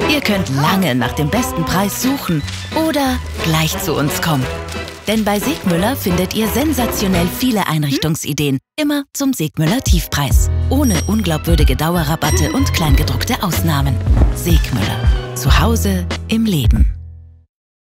Ihr könnt lange nach dem besten Preis suchen oder gleich zu uns kommen. Denn bei Segmüller findet ihr sensationell viele Einrichtungsideen, immer zum Segmüller Tiefpreis. Ohne unglaubwürdige Dauerrabatte und kleingedruckte Ausnahmen. Segmüller. Zu Hause im Leben.